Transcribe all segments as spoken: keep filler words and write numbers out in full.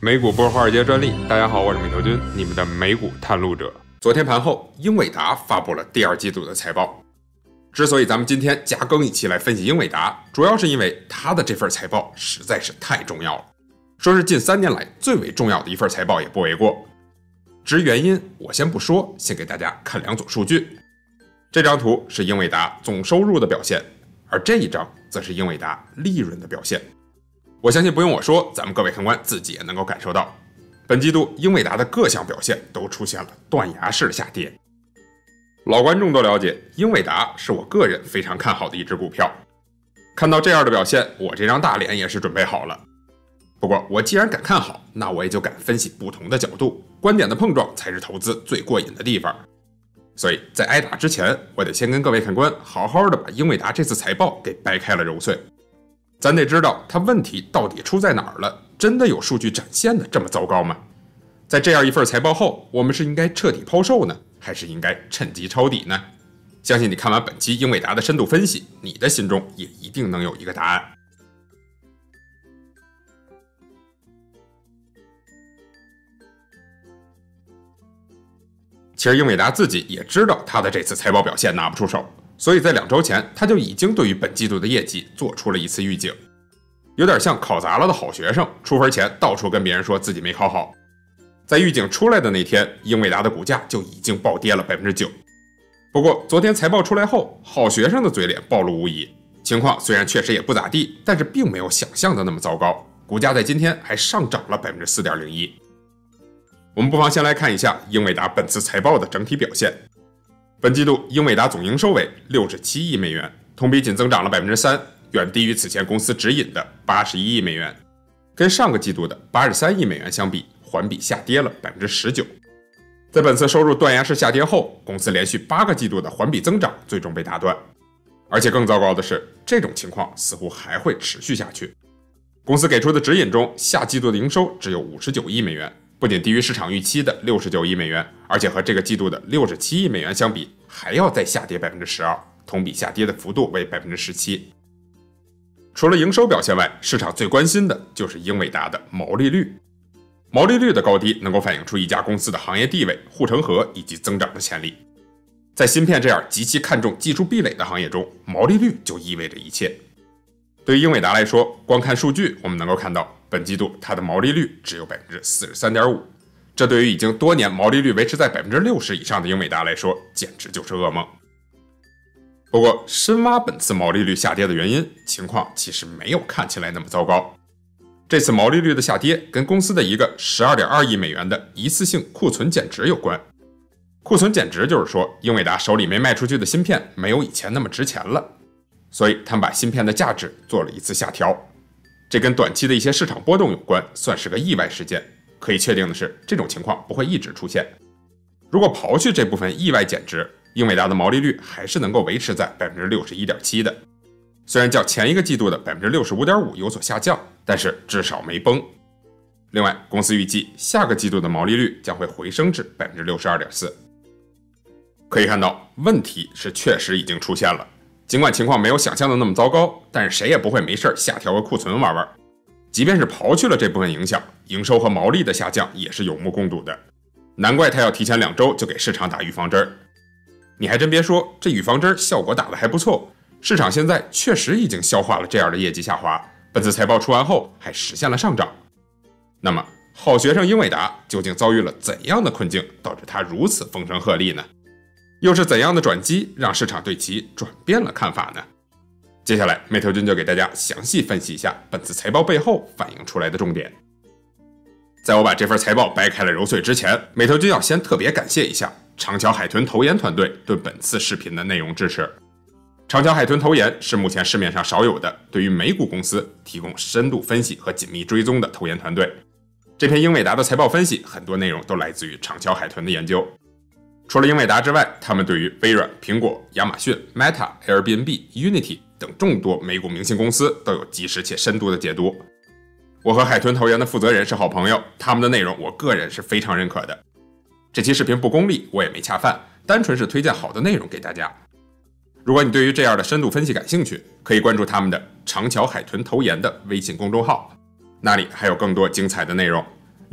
美股不是华尔街专利，大家好，我是米头君，你们的美股探路者。昨天盘后，英伟达发布了第二季度的财报。之所以咱们今天加更一期来分析英伟达，主要是因为它的这份财报实在是太重要了，说是近三年来最为重要的一份财报也不为过。至于原因，我先不说，先给大家看两组数据。这张图是英伟达总收入的表现，而这一张则是英伟达利润的表现。我相信不用我说，咱们各位看官自己也能够感受到，本季度英伟达的各项表现都出现了断崖式的下跌。老观众都了解，英伟达是我个人非常看好的一只股票。看到这样的表现，我这张大脸也是准备好了。不过我既然敢看好，那我也就敢分析不同的角度，观点的碰撞才是投资最过瘾的地方。所以在挨打之前，我得先跟各位看官好好的把英伟达这次财报给掰开了揉碎。咱得知道它问题到底出在哪儿了，真的有数据展现的这么糟糕吗？在这样一份财报后，我们是应该彻底抛售呢，还是应该趁机抄底呢？相信你看完本期英伟达的深度分析，你的心中也一定能有一个答案。其实英伟达自己也知道他的这次财报表现拿不出手，所以在两周前他就已经对于本季度的业绩做出了一次预警，有点像考砸了的好学生，出分前到处跟别人说自己没考好。在预警出来的那天，英伟达的股价就已经暴跌了 百分之九。 不过昨天财报出来后，好学生的嘴脸暴露无遗，情况虽然确实也不咋地，但是并没有想象的那么糟糕，股价在今天还上涨了 百分之四点零一。 我们不妨先来看一下英伟达本次财报的整体表现。本季度英伟达总营收为六十七亿美元，同比仅增长了 百分之三， 远低于此前公司指引的八十一亿美元，跟上个季度的八十三亿美元相比，环比下跌了 百分之十九。 在本次收入断崖式下跌后，公司连续八个季度的环比增长最终被打断，而且更糟糕的是，这种情况似乎还会持续下去。公司给出的指引中，下季度的营收只有五十九亿美元，不仅低于市场预期的六十九亿美元，而且和这个季度的六十七亿美元相比，还要再下跌 百分之十二， 同比下跌的幅度为 百分之十七。 除了营收表现外，市场最关心的就是英伟达的毛利率。毛利率的高低能够反映出一家公司的行业地位、护城河以及增长的潜力。在芯片这样极其看重技术壁垒的行业中，毛利率就意味着一切。对于英伟达来说，光看数据我们能够看到，本季度它的毛利率只有 百分之四十三点五， 这对于已经多年毛利率维持在 百分之六十 以上的英伟达来说，简直就是噩梦。不过深挖本次毛利率下跌的原因，情况其实没有看起来那么糟糕。这次毛利率的下跌跟公司的一个 十二点二亿美元的一次性库存减值有关。库存减值就是说，英伟达手里没卖出去的芯片没有以前那么值钱了，所以他们把芯片的价值做了一次下调。这跟短期的一些市场波动有关，算是个意外事件。可以确定的是，这种情况不会一直出现。如果刨去这部分意外减值，英伟达的毛利率还是能够维持在 百分之六十一点七 的。虽然较前一个季度的 百分之六十五点五 有所下降，但是至少没崩。另外，公司预计下个季度的毛利率将会回升至 百分之六十二点四。 可以看到，问题是确实已经出现了。尽管情况没有想象的那么糟糕，但是谁也不会没事下调个库存玩玩。即便是刨去了这部分影响，营收和毛利的下降也是有目共睹的。难怪他要提前两周就给市场打预防针。你还真别说，这预防针效果打得还不错。市场现在确实已经消化了这样的业绩下滑，本次财报出完后还实现了上涨。那么好学生英伟达究竟遭遇了怎样的困境，导致它如此风声鹤唳呢？又是怎样的转机让市场对其转变了看法呢？接下来美头君就给大家详细分析一下本次财报背后反映出来的重点。在我把这份财报掰开了揉碎之前，美头君要先特别感谢一下长桥海豚投研团队对本次视频的内容支持。长桥海豚投研是目前市面上少有的对于美股公司提供深度分析和紧密追踪的投研团队。这篇英伟达的财报分析很多内容都来自于长桥海豚的研究。除了英伟达之外，他们对于微软、苹果、亚马逊、Meta、Airbnb、Unity 等众多美股明星公司都有及时且深度的解读。我和海豚投研的负责人是好朋友，他们的内容我个人是非常认可的。这期视频不功利，我也没恰饭，单纯是推荐好的内容给大家。如果你对于这样的深度分析感兴趣，可以关注他们的长桥海豚投研的微信公众号，那里还有更多精彩的内容。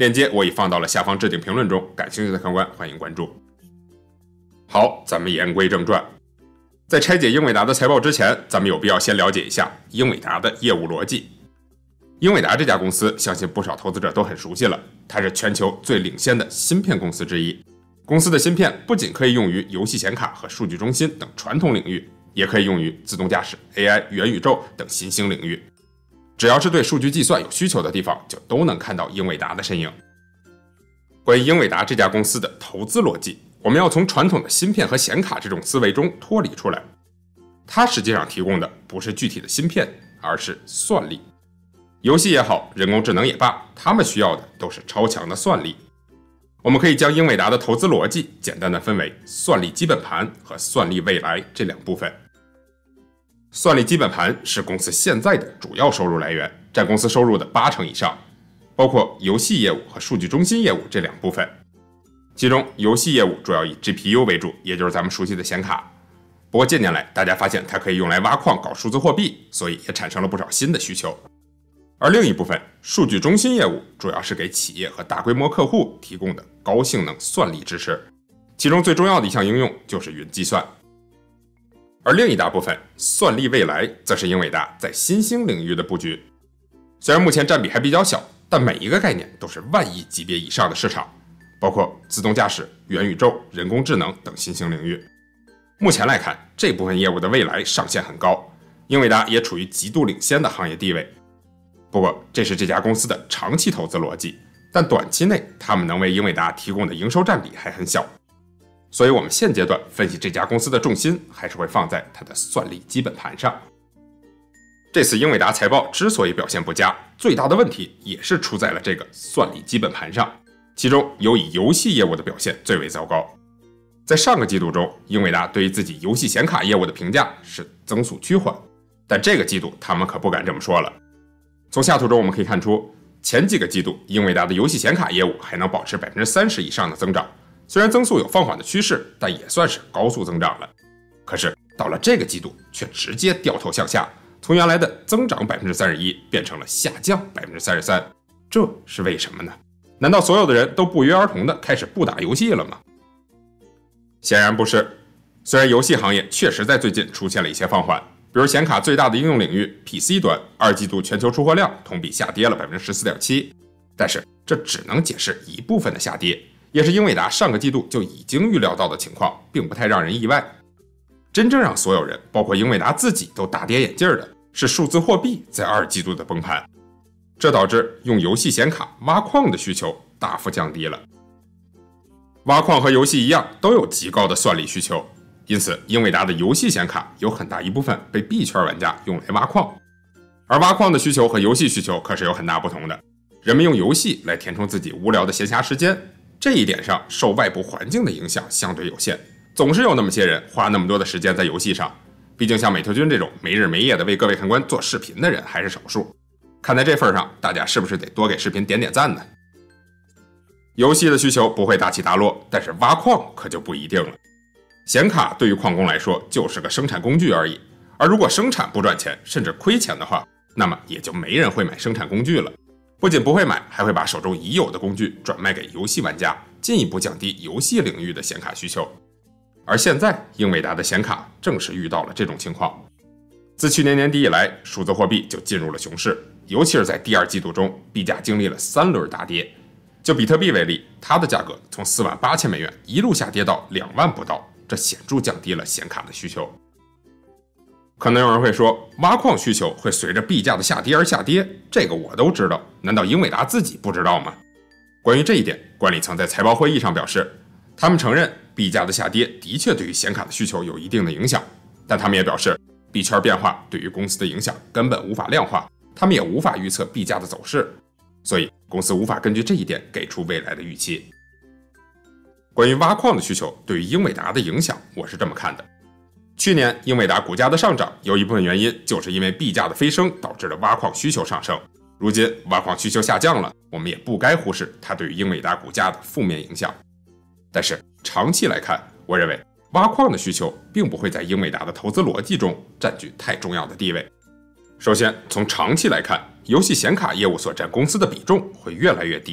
链接我已放到了下方置顶评论中，感兴趣的看官欢迎关注。好，咱们言归正传，在拆解英伟达的财报之前，咱们有必要先了解一下英伟达的业务逻辑。英伟达这家公司，相信不少投资者都很熟悉了，它是全球最领先的芯片公司之一。公司的芯片不仅可以用于游戏显卡和数据中心等传统领域，也可以用于自动驾驶、A I、元宇宙等新兴领域。只要是对数据计算有需求的地方，就都能看到英伟达的身影。关于英伟达这家公司的投资逻辑，我们要从传统的芯片和显卡这种思维中脱离出来。它实际上提供的不是具体的芯片，而是算力。游戏也好，人工智能也罢，他们需要的都是超强的算力。我们可以将英伟达的投资逻辑简单的分为算力基本盘和算力未来这两部分。算力基本盘是公司现在的主要收入来源，占公司收入的八成以上，包括游戏业务和数据中心业务这两部分。其中游戏业务主要以 G P U 为主，也就是咱们熟悉的显卡。不过近年来大家发现它可以用来挖矿搞数字货币，所以也产生了不少新的需求。而另一部分数据中心业务主要是给企业和大规模客户提供的高性能算力支持，其中最重要的一项应用就是云计算。而另一大部分算力未来则是英伟达在新兴领域的布局。虽然目前占比还比较小，但每一个概念都是万亿级别以上的市场，包括自动驾驶、元宇宙、人工智能等新兴领域。目前来看，这部分业务的未来上限很高，英伟达也处于极度领先的行业地位。不过这是这家公司的长期投资逻辑，但短期内他们能为英伟达提供的营收占比还很小，所以我们现阶段分析这家公司的重心还是会放在它的算力基本盘上。这次英伟达财报之所以表现不佳，最大的问题也是出在了这个算力基本盘上，其中有以游戏业务的表现最为糟糕。在上个季度中，英伟达对于自己游戏显卡业务的评价是增速趋缓，但这个季度他们可不敢这么说了。从下图中我们可以看出，前几个季度英伟达的游戏显卡业务还能保持 百分之三十 以上的增长，虽然增速有放缓的趋势，但也算是高速增长了。可是到了这个季度却直接掉头向下，从原来的增长 百分之三十一 变成了下降 百分之三十三， 这是为什么呢？难道所有的人都不约而同的开始不打游戏了吗？显然不是。虽然游戏行业确实在最近出现了一些放缓，比如显卡最大的应用领域 P C 端，二季度全球出货量同比下跌了 百分之十四点七， 但是这只能解释一部分的下跌，也是英伟达上个季度就已经预料到的情况，并不太让人意外。真正让所有人，包括英伟达自己都大跌眼镜的是数字货币在二季度的崩盘，这导致用游戏显卡挖矿的需求大幅降低了。挖矿和游戏一样，都有极高的算力需求，因此英伟达的游戏显卡有很大一部分被币圈玩家用来挖矿。而挖矿的需求和游戏需求可是有很大不同的，人们用游戏来填充自己无聊的闲暇时间，这一点上受外部环境的影响相对有限，总是有那么些人花那么多的时间在游戏上，毕竟像美特君这种没日没夜的为各位看官做视频的人还是少数。看在这份上，大家是不是得多给视频点点赞呢？游戏的需求不会大起大落，但是挖矿可就不一定了。显卡对于矿工来说就是个生产工具而已，而如果生产不赚钱，甚至亏钱的话，那么也就没人会买生产工具了。不仅不会买，还会把手中已有的工具转卖给游戏玩家，进一步降低游戏领域的显卡需求。而现在英伟达的显卡正是遇到了这种情况。自去年年底以来，数字货币就进入了熊市，尤其是在第二季度中，币价经历了三轮大跌。就比特币为例，它的价格从四万八千美元一路下跌到两万不到，这显著降低了显卡的需求。可能有人会说，挖矿需求会随着币价的下跌而下跌，这个我都知道，难道英伟达自己不知道吗？关于这一点，管理层在财报会议上表示，他们承认币价的下跌的确对于显卡的需求有一定的影响，但他们也表示，币圈变化对于公司的影响根本无法量化，他们也无法预测币价的走势，所以公司无法根据这一点给出未来的预期。关于挖矿的需求对于英伟达的影响，我是这么看的。去年英伟达股价的上涨，有一部分原因就是因为币价的飞升导致了挖矿需求上升。如今挖矿需求下降了，我们也不该忽视它对于英伟达股价的负面影响。但是长期来看，我认为挖矿的需求并不会在英伟达的投资逻辑中占据太重要的地位。首先，从长期来看，游戏显卡业务所占公司的比重会越来越低，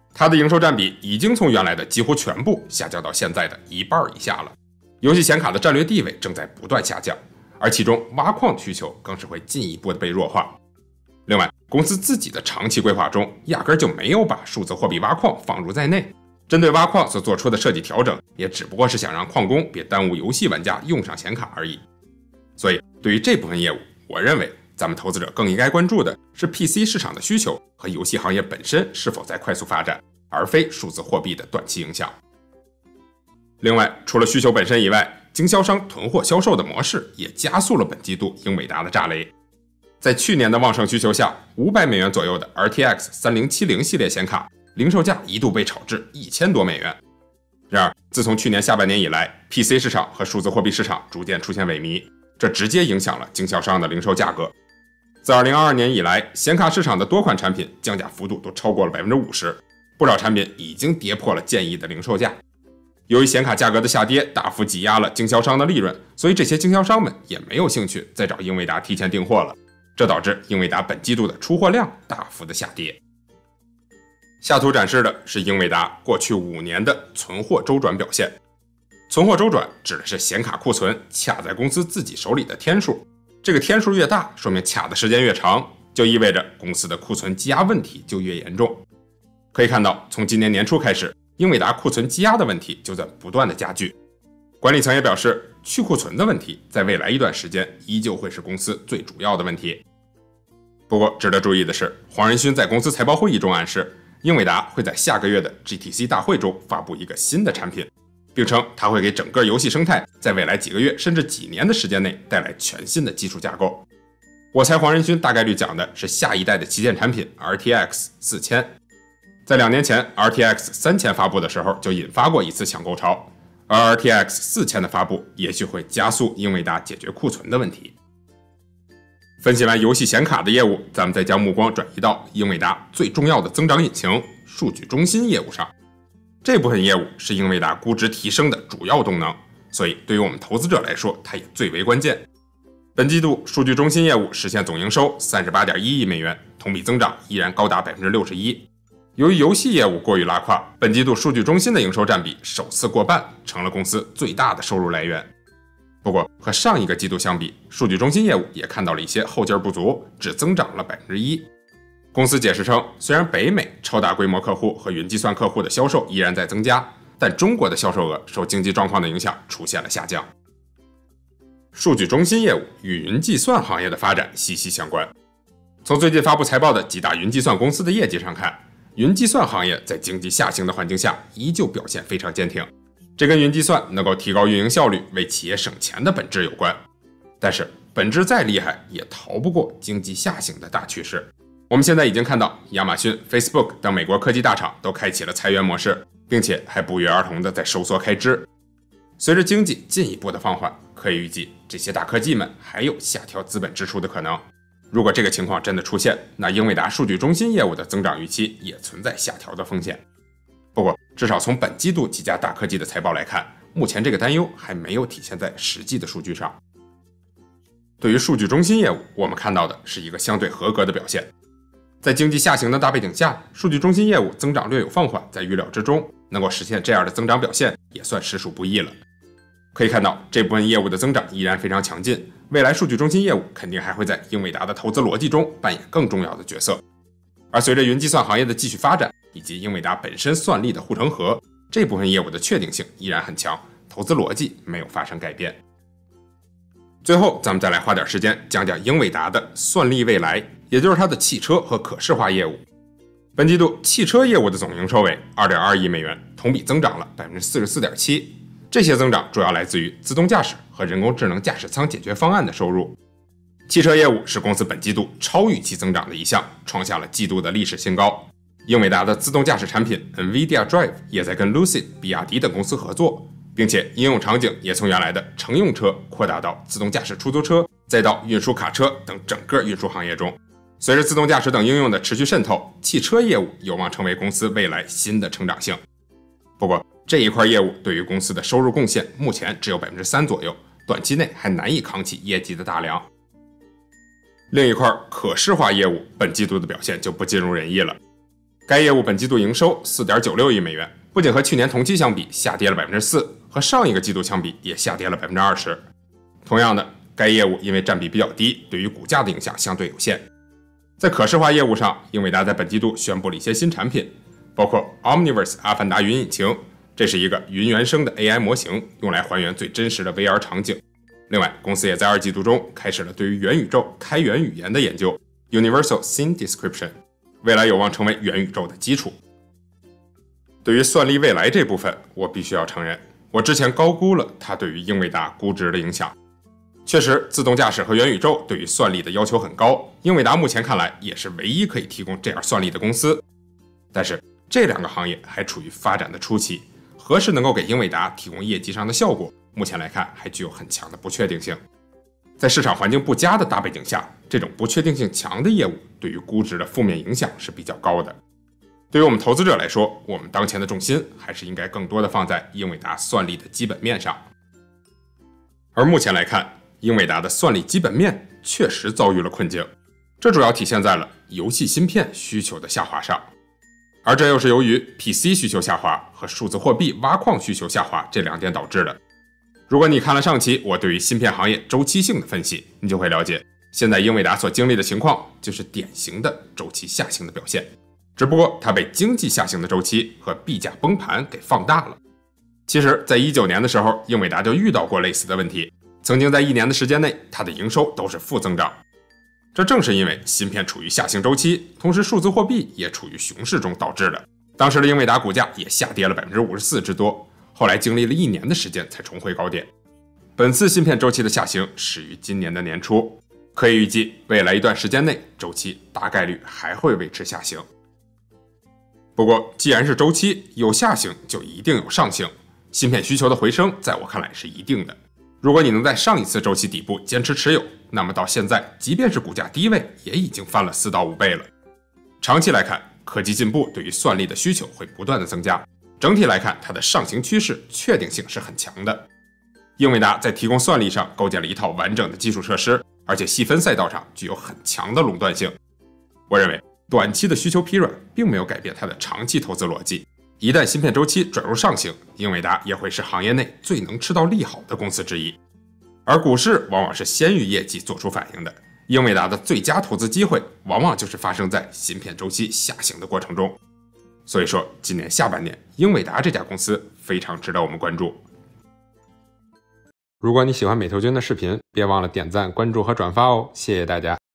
它的营收占比已经从原来的几乎全部下降到现在的一半以下了。游戏显卡的战略地位正在不断下降，而其中挖矿需求更是会进一步的被弱化。另外，公司自己的长期规划中压根就没有把数字货币挖矿放入在内，针对挖矿所做出的设计调整，也只不过是想让矿工别耽误游戏玩家用上显卡而已。所以，对于这部分业务，我认为咱们投资者更应该关注的是 P C 市场的需求和游戏行业本身是否在快速发展，而非数字货币的短期影响。另外，除了需求本身以外，经销商囤货销售的模式也加速了本季度英伟达的炸雷。在去年的旺盛需求下，五百美元左右的 R T X 三零七零系列显卡零售价一度被炒至一千多美元。然而，自从去年下半年以来 ，P C 市场和数字货币市场逐渐出现萎靡，这直接影响了经销商的零售价格。自二零二二年以来，显卡市场的多款产品降价幅度都超过了 百分之五十， 不少产品已经跌破了建议的零售价。由于显卡价格的下跌大幅挤压了经销商的利润，所以这些经销商们也没有兴趣再找英伟达提前订货了，这导致英伟达本季度的出货量大幅的下跌。下图展示的是英伟达过去五年的存货周转表现。存货周转指的是显卡库存卡在公司自己手里的天数，这个天数越大，说明卡的时间越长，就意味着公司的库存积压问题就越严重。可以看到，从今年年初开始，英伟达库存积压的问题就在不断的加剧。管理层也表示，去库存的问题在未来一段时间依旧会是公司最主要的问题。不过值得注意的是，黄仁勋在公司财报会议中暗示，英伟达会在下个月的 G T C 大会中发布一个新的产品，并称它会给整个游戏生态在未来几个月甚至几年的时间内带来全新的基础架构。我猜黄仁勋大概率讲的是下一代的旗舰产品 R T X 四千。在两年前 R T X 三千发布的时候就引发过一次抢购潮，而 R T X 四千的发布也许会加速英伟达解决库存的问题。分析完游戏显卡的业务，咱们再将目光转移到英伟达最重要的增长引擎数据中心业务上。这部分业务是英伟达估值提升的主要动能，所以对于我们投资者来说，它也最为关键。本季度数据中心业务实现总营收 三十八点一亿美元，同比增长依然高达 百分之六十一。由于游戏业务过于拉胯，本季度数据中心的营收占比首次过半，成了公司最大的收入来源。不过和上一个季度相比，数据中心业务也看到了一些后劲不足，只增长了 百分之一。公司解释称，虽然北美超大规模客户和云计算客户的销售依然在增加，但中国的销售额受经济状况的影响出现了下降。数据中心业务与云计算行业的发展息息相关。从最近发布财报的几大云计算公司的业绩上看，云计算行业在经济下行的环境下依旧表现非常坚挺，这跟云计算能够提高运营效率、为企业省钱的本质有关。但是本质再厉害，也逃不过经济下行的大趋势。我们现在已经看到亚马逊、Facebook 等美国科技大厂都开启了裁员模式，并且还不约而同的在收缩开支。随着经济进一步的放缓，可以预计这些大科技们还有下调资本支出的可能。如果这个情况真的出现，那英伟达数据中心业务的增长预期也存在下调的风险。不过至少从本季度几家大科技的财报来看，目前这个担忧还没有体现在实际的数据上。对于数据中心业务，我们看到的是一个相对合格的表现。在经济下行的大背景下，数据中心业务增长略有放缓，在预料之中，能够实现这样的增长表现也算实属不易了。可以看到，这部分业务的增长依然非常强劲，未来数据中心业务肯定还会在英伟达的投资逻辑中扮演更重要的角色。而随着云计算行业的继续发展，以及英伟达本身算力的护城河，这部分业务的确定性依然很强，投资逻辑没有发生改变。最后，咱们再来花点时间讲讲英伟达的算力未来，也就是它的汽车和可视化业务。本季度汽车业务的总营收为 二点二亿美元，同比增长了 百分之四十四点七。这些增长主要来自于自动驾驶和人工智能驾驶舱解决方案的收入。汽车业务是公司本季度超预期增长的一项，创下了季度的历史新高。英伟达的自动驾驶产品 NVIDIA Drive 也在跟 Lucid、比亚迪等公司合作，并且应用场景也从原来的乘用车扩大到自动驾驶出租车，再到运输卡车等整个运输行业中。随着自动驾驶等应用的持续渗透，汽车业务有望成为公司未来新的成长性。不过这一块业务对于公司的收入贡献目前只有 百分之三 左右，短期内还难以扛起业绩的大梁。另一块可视化业务本季度的表现就不尽如人意了。 该业务本季度营收 四点九六亿美元，不仅和去年同期相比下跌了 百分之四， 和上一个季度相比也下跌了 百分之二十。 同样的，该业务因为占比比较低，对于股价的影响相对有限。在可视化业务上，英伟达在本季度宣布了一些新产品，包括 Omniverse 阿凡达云引擎，这是一个云原生的 A I 模型，用来还原最真实的 V R 场景。另外，公司也在二季度中开始了对于元宇宙开源语言的研究 Universal Scene Description， 未来有望成为元宇宙的基础。对于算力未来这部分，我必须要承认，我之前高估了它对于英伟达估值的影响。确实，自动驾驶和元宇宙对于算力的要求很高，英伟达目前看来也是唯一可以提供这样算力的公司。但是这两个行业还处于发展的初期，何时能够给英伟达提供业绩上的效果，目前来看还具有很强的不确定性。在市场环境不佳的大背景下，这种不确定性强的业务对于估值的负面影响是比较高的。对于我们投资者来说，我们当前的重心还是应该更多的放在英伟达算力的基本面上。而目前来看，英伟达的算力基本面确实遭遇了困境，这主要体现在了游戏芯片需求的下滑上，而这又是由于 P C 需求下滑和数字货币挖矿需求下滑这两点导致的。如果你看了上期我对于芯片行业周期性的分析，你就会了解，现在英伟达所经历的情况就是典型的周期下行的表现，只不过它被经济下行的周期和币价崩盘给放大了。其实在一九年的时候，英伟达就遇到过类似的问题，曾经在一年的时间内，它的营收都是负增长。这正是因为芯片处于下行周期，同时数字货币也处于熊市中导致的。当时的英伟达股价也下跌了 百分之五十四 之多，后来经历了一年的时间才重回高点。本次芯片周期的下行始于今年的年初，可以预计未来一段时间内周期大概率还会维持下行。不过既然是周期，有下行就一定有上行，芯片需求的回升在我看来是一定的。如果你能在上一次周期底部坚持持有，那么到现在即便是股价低位也已经翻了四到五倍了。长期来看，科技进步对于算力的需求会不断的增加，整体来看它的上行趋势确定性是很强的。英伟达在提供算力上构建了一套完整的基础设施，而且细分赛道上具有很强的垄断性。我认为短期的需求疲软并没有改变它的长期投资逻辑，一旦芯片周期转入上行，英伟达也会是行业内最能吃到利好的公司之一。而股市往往是先于业绩做出反应的，英伟达的最佳投资机会往往就是发生在芯片周期下行的过程中。所以说，今年下半年，英伟达这家公司非常值得我们关注。如果你喜欢美投君的视频，别忘了点赞、关注和转发哦，谢谢大家。